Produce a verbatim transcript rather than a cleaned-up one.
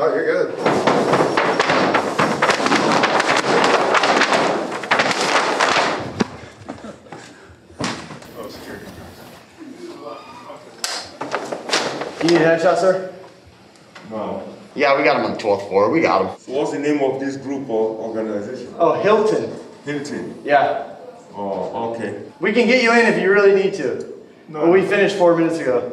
Oh, you're good. Oh, security. You need a headshot, sir? No. Yeah, we got him on the twelfth floor. We got him. So what's the name of this group or organization? Oh, Hilton. Hilton. Yeah. Oh, okay. We can get you in if you really need to. No. But we finished four minutes ago.